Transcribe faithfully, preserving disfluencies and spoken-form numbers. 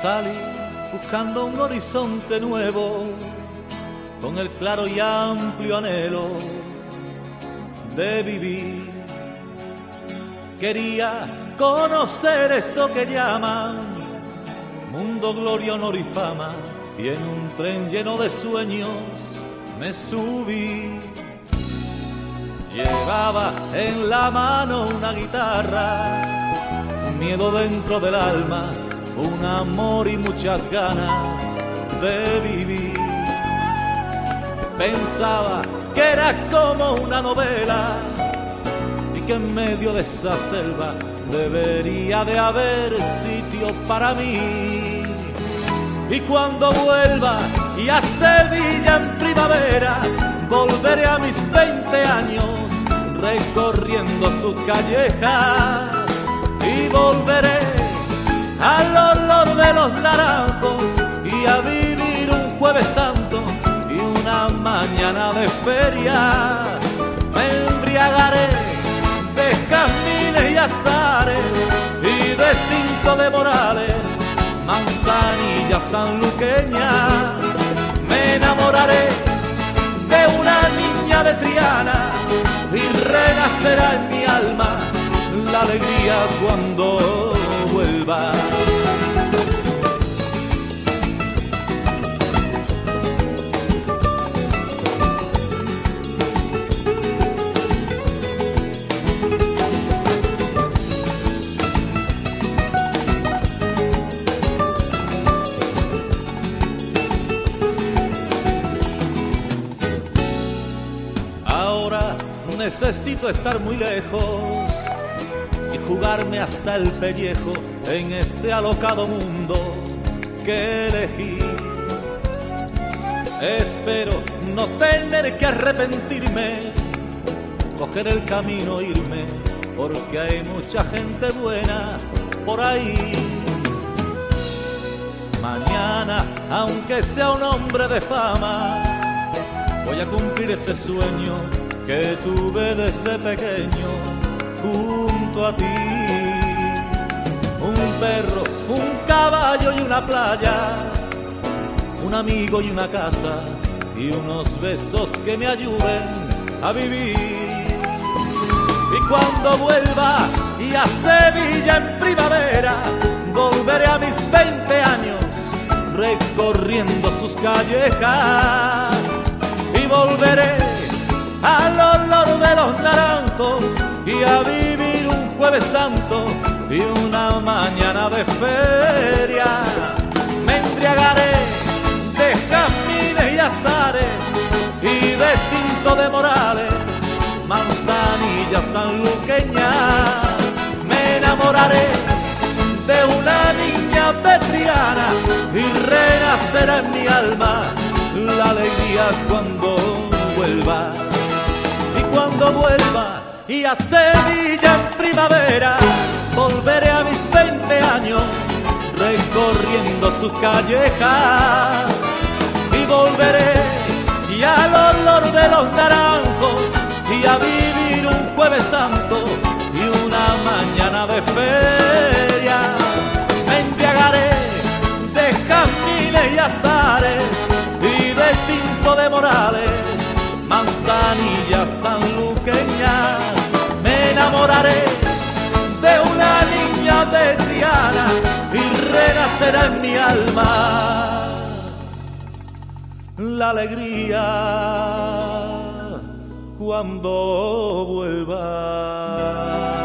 Salí buscando un horizonte nuevo, con el claro y amplio anhelo de vivir. Quería conocer eso que llaman mundo, gloria, honor y fama, y en un tren lleno de sueños me subí. Llevaba en la mano una guitarra, un miedo dentro del alma, un amor y muchas ganas de vivir. Pensaba que era como una novela y que en medio de esa selva debería de haber sitio para mí. Y cuando vuelva y a Sevilla en primavera, volveré a mis veinte años recorriendo sus callejas, y volveré al olor de los naranjos y a vivir un Jueves Santo y una mañana de feria. Me embriagaré de jazmines y azares y de tinto de morales, manzanilla sanluqueña. Me enamoraré de una niña de Triana y renacerá en mi alma la alegría cuando vuelva. Necesito estar muy lejos y jugarme hasta el pellejo en este alocado mundo que elegí. Espero no tener que arrepentirme, coger el camino, irme, porque hay mucha gente buena por ahí. Mañana, aunque sea un hombre de fama, voy a cumplir ese sueño que tuve desde pequeño junto a ti. Un perro, un caballo y una playa, un amigo y una casa, y unos besos que me ayuden a vivir. Y cuando vuelva y a Sevilla en primavera, volveré a mis veinte años recorriendo sus callejas, y volveré al olor de los naranjos y a vivir un Jueves Santo y una mañana de feria. Me embriagaré de jazmines y azares y de tinto de morales, manzanilla sanluqueña. Me enamoraré de una niña de Triana y renacerá en mi alma la alegría cuando vuelva. Y cuando vuelva y a Sevilla en primavera, volveré a mis veinte años recorriendo sus callejas, y volveré y al olor de los naranjos y a vivir un Jueves Santo y una mañana de feria. Me embriagaré de jazmines y azares y de tinto de morales, manzanilla sanluqueña. Me enamoraré de una niña de Triana y renacerá en mi alma la alegría cuando vuelva.